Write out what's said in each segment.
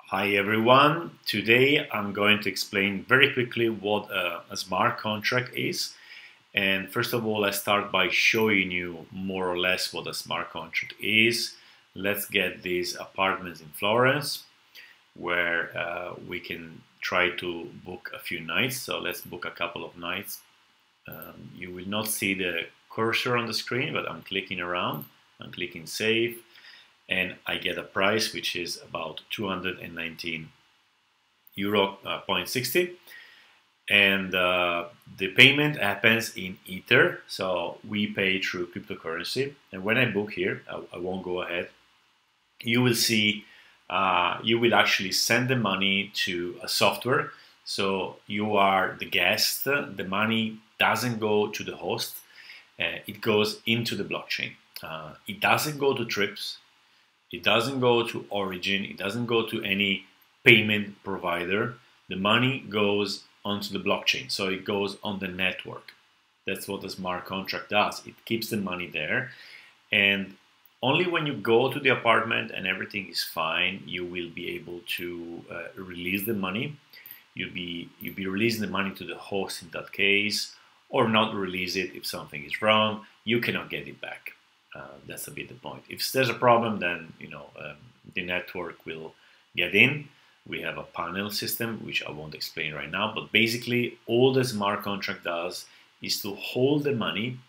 Hi everyone, today I'm going to explain very quickly what a smart contract is. And first of all, I start by showing you more or less what a smart contract is. Let's get these apartments in Florence where we can try to book a few nights. So let's book a couple of nights. You will not see the cursor on the screen, but I'm clicking around. I'm clicking save. And I get a price which is about 219 euro 0.60, and the payment happens in Ether, so we pay through cryptocurrency. And when I book here, I won't go ahead, you will see you will actually send the money to a software, so you are the guest. The money doesn't go to the host, it goes into the blockchain. It doesn't go to Trips. It doesn't go to Origin, it doesn't go to any payment provider. The money goes onto the blockchain, so it goes on the network. That's what the smart contract does. It keeps the money there, and only when you go to the apartment and everything is fine, you will be able to release the money. You'll be releasing the money to the host in that case, or not release it if something is wrong. You cannot get it back. That's a bit the point. If there's a problem, then the network will get in. We have a panel system, which I won't explain right now, but basically all the smart contract does is to hold the money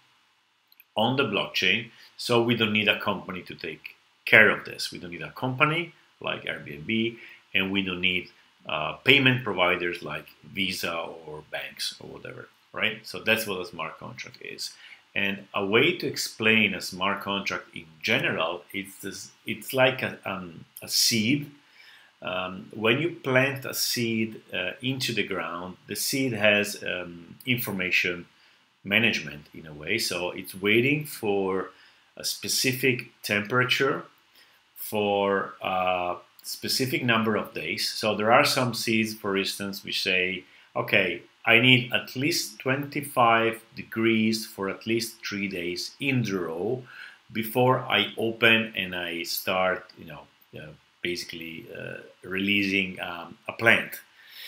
on the blockchain, so we don't need a company to take care of this. We don't need a company like Airbnb, and we don't need payment providers like Visa or banks or whatever, right? So that's what a smart contract is. And a way to explain a smart contract in general, it's like a seed. When you plant a seed into the ground, the seed has information management in a way. So it's waiting for a specific temperature for a specific number of days. So there are some seeds, for instance, which say, okay, I need at least 25 degrees for at least 3 days in a row before I open and I start, basically releasing a plant.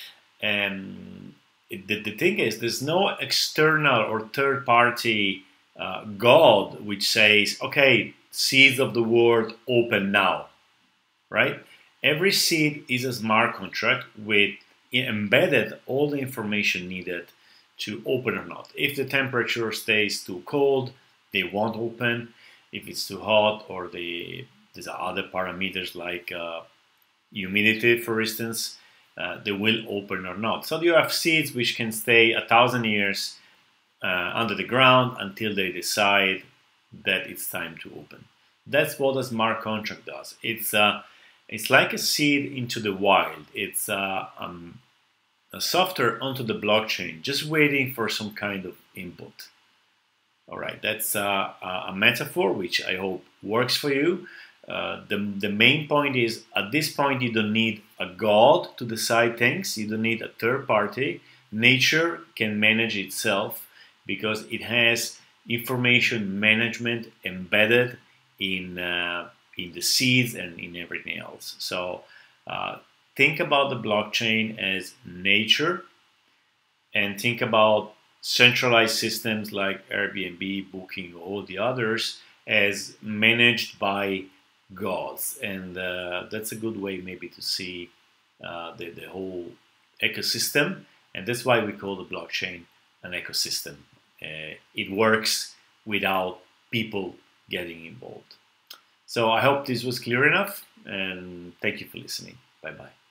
And the thing is, there's no external or third-party God which says, okay, seeds of the world, open now, right? Every seed is a smart contract with embedded all the information needed to open or not. If the temperature stays too cold, they won't open. If it's too hot, or there's other parameters like humidity, for instance, they will open or not. So you have seeds which can stay 1,000 years under the ground until they decide that it's time to open. That's what a smart contract does. It's like a seed into the wild. It's a software onto the blockchain, just waiting for some kind of input. All right, that's a metaphor which I hope works for you. The main point is, at this point, you don't need a god to decide things. You don't need a third party. Nature can manage itself because it has information management embedded in the seeds and in everything else. So think about the blockchain as nature, and think about centralized systems like Airbnb, Booking, all the others as managed by gods. And that's a good way maybe to see the whole ecosystem. And that's why we call the blockchain an ecosystem. It works without people getting involved. So I hope this was clear enough, and thank you for listening. Bye-bye.